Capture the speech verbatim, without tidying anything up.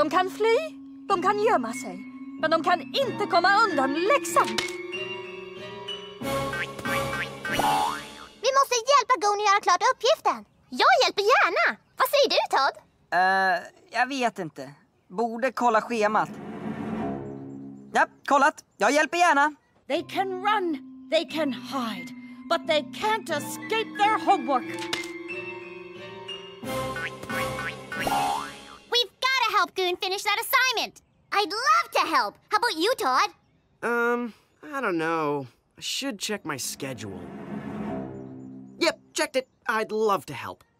De kan fly, de kan gömma sig, men de kan inte komma undan läxan. Vi måste hjälpa Gon att göra klart uppgiften. Jag hjälper gärna. Vad säger du, Todd? Uh, jag vet inte. Borde kolla schemat. Ja, kollat. Jag hjälper gärna. They can run, they can hide, but they can't escape their homework. We've got to help Goon finish that assignment. I'd love to help. How about you, Todd? Um, I don't know. I should check my schedule. Yep, checked it. I'd love to help.